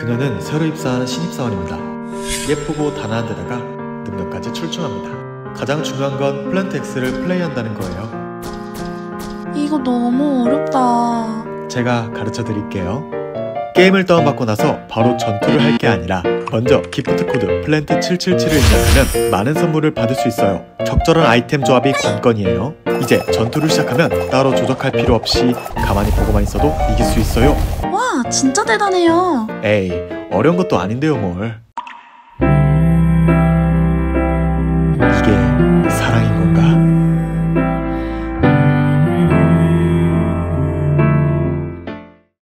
그녀는 새로 입사한 신입사원입니다. 예쁘고 단아한 데다가 능력까지 출중합니다. 가장 중요한 건 플랜트 X를 플레이한다는 거예요. 이거 너무 어렵다. 제가 가르쳐 드릴게요. 게임을 다운받고 나서 바로 전투를 할 게 아니라 먼저 기프트 코드 플랜트 777을 입력하면 많은 선물을 받을 수 있어요. 적절한 아이템 조합이 관건이에요. 이제 전투를 시작하면 따로 조작할 필요 없이 가만히 보고만 있어도 이길 수 있어요. 와, 진짜 대단해요. 에이, 어려운 것도 아닌데요 뭘.